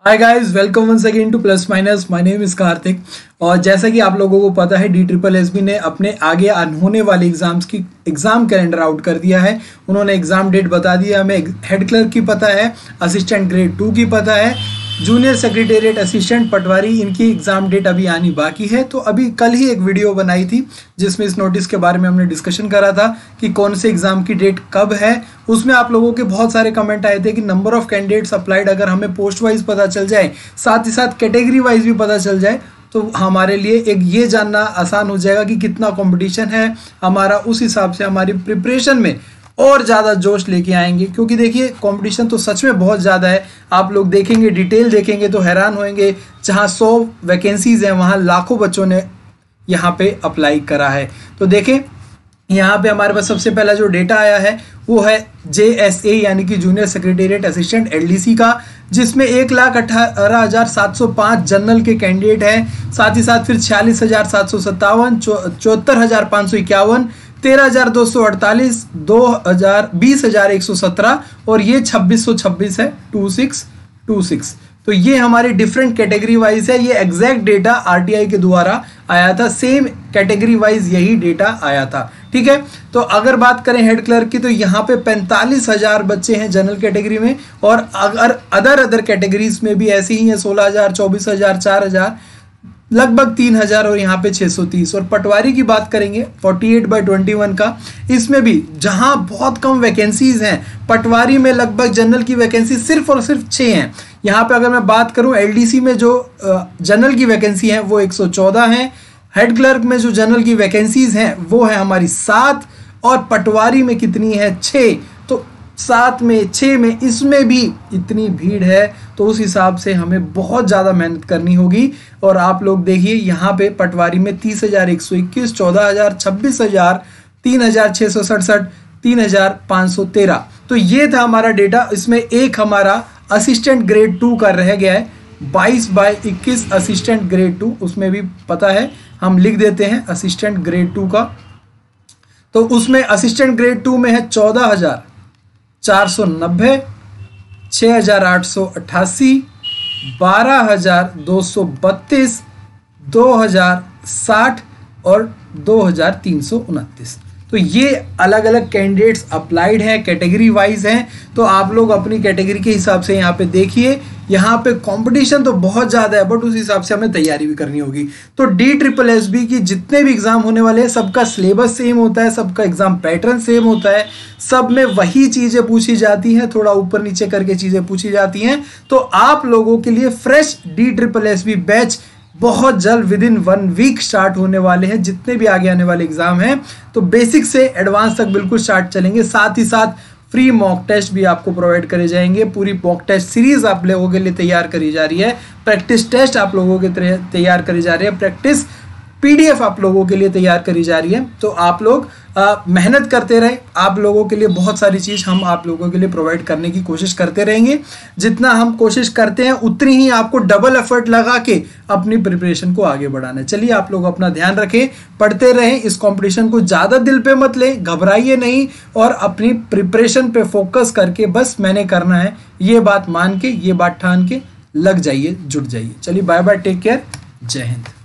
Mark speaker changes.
Speaker 1: Hi guys, welcome once again to plus minus. My name is Karthik. और जैसा कि आप लोगों को पता है, DSSB ने अपने आगे होने वाले एग्जाम्स की एग्जाम कैलेंडर आउट कर दिया है। उन्होंने एग्जाम डेट बता दिया। हमें हेड क्लर्क की पता है, असिस्टेंट ग्रेड 2 की पता है, जूनियर सेक्रेटेरिएट असिस्टेंट पटवारी, इनकी एग्जाम डेट अभी आनी बाकी है। तो अभी कल ही एक वीडियो बनाई थी जिसमें इस नोटिस के बारे में हमने डिस्कशन करा था कि कौन से एग्जाम की डेट कब है। उसमें आप लोगों के बहुत सारे कमेंट आए थे कि नंबर ऑफ कैंडिडेट्स अप्लाइड अगर हमें पोस्ट वाइज पता चल जाए, साथ ही साथ कैटेगरी वाइज भी पता चल जाए, तो हमारे लिए एक ये जानना आसान हो जाएगा कि कितना कंपटीशन है हमारा। उस हिसाब से हमारी प्रिपरेशन में और ज़्यादा जोश लेके आएंगे, क्योंकि देखिए कंपटीशन तो सच में बहुत ज़्यादा है। आप लोग देखेंगे, डिटेल देखेंगे तो हैरान होंगे। जहाँ 100 वैकेंसीज हैं वहाँ लाखों बच्चों ने यहाँ पे अप्लाई करा है। तो देखें, यहाँ पे हमारे पास सबसे पहला जो डेटा आया है वो है JSA यानी कि जूनियर सेक्रेटेरिएट असिस्टेंट LDC का, जिसमें 1,18,705 जनरल के कैंडिडेट हैं। साथ ही साथ फिर 46,757, 74,551, 13,248, 20,117 और ये 2626 है, 2626। तो ये हमारी डिफरेंट कैटेगरी वाइज है। ये एग्जैक्ट डेटा RTI के द्वारा आया था, सेम कैटेगरी वाइज यही डेटा आया था। ठीक है, तो अगर बात करें हेड क्लर्क की, तो यहाँ पे 45,000 बच्चे हैं जनरल कैटेगरी में, और अगर अदर कैटेगरीज में भी ऐसे ही हैं 16,000, 24,000, 4,000, लगभग 3,000 और यहाँ पे 630। और पटवारी की बात करेंगे 48/21 का, इसमें भी जहाँ बहुत कम वैकेंसीज हैं पटवारी में, लगभग जनरल की वैकेंसी सिर्फ और सिर्फ 6 हैं। यहाँ पे अगर मैं बात करूँ LDC में जो जनरल की वैकेंसी है वो 114 हैं। हेड क्लर्क में जो जनरल की वैकेंसीज हैं वो है हमारी 7, और पटवारी में कितनी है, 6। तो 7 में 6 में इसमें भी इतनी भीड़ है, तो उस हिसाब से हमें बहुत ज़्यादा मेहनत करनी होगी। और आप लोग देखिए यहाँ पे पटवारी में 30,121, 14,000, 26,000, 3,667, 3,513। तो ये था हमारा डेटा। इसमें एक हमारा असिस्टेंट ग्रेड 2 का रह गया है, 22/21 असिस्टेंट ग्रेड 2, उसमें भी पता है, हम लिख देते हैं असिस्टेंट ग्रेड 2 का। तो उसमें असिस्टेंट ग्रेड 2 में है 14,490, 6,888, 12,232, 2,060 और 2,329। तो ये अलग अलग कैंडिडेट्स अप्लाइड हैं, कैटेगरी वाइज हैं। तो आप लोग अपनी कैटेगरी के हिसाब से यहाँ पे देखिए। यहाँ पे कंपटीशन तो बहुत ज़्यादा है, बट उस हिसाब से हमें तैयारी भी करनी होगी। तो DSSB की जितने भी एग्जाम होने वाले हैं, सबका सिलेबस सेम होता है, सबका एग्जाम पैटर्न सेम होता है, सब में वही चीज़ें पूछी जाती हैं, थोड़ा ऊपर नीचे करके चीज़ें पूछी जाती हैं। तो आप लोगों के लिए फ्रेश DSSB बैच बहुत जल्द विदिन 1 वीक स्टार्ट होने वाले हैं। जितने भी आगे आने वाले एग्जाम हैं, तो बेसिक से एडवांस तक बिल्कुल स्टार्ट चलेंगे। साथ ही साथ फ्री मॉक टेस्ट भी आपको प्रोवाइड करे जाएंगे। पूरी मॉक टेस्ट सीरीज आप लोगों के लिए तैयार करी जा रही है। प्रैक्टिस टेस्ट आप लोगों के तैयार करी जा रही है। प्रैक्टिस PDF आप लोगों के लिए तैयार करी जा रही है। तो आप लोग मेहनत करते रहे। आप लोगों के लिए बहुत सारी चीज़ हम आप लोगों के लिए प्रोवाइड करने की कोशिश करते रहेंगे। जितना हम कोशिश करते हैं उतनी ही आपको डबल एफर्ट लगा के अपनी प्रिपरेशन को आगे बढ़ाना है। चलिए, आप लोग अपना ध्यान रखें, पढ़ते रहें, इस कंपटीशन को ज़्यादा दिल पे मत लें, घबराइए नहीं, और अपनी प्रिपरेशन पे फोकस करके बस मैंने करना है, ये बात मान के, ये बात ठान के लग जाइए, जुट जाइए। चलिए, बाय बाय, टेक केयर, जय हिंद।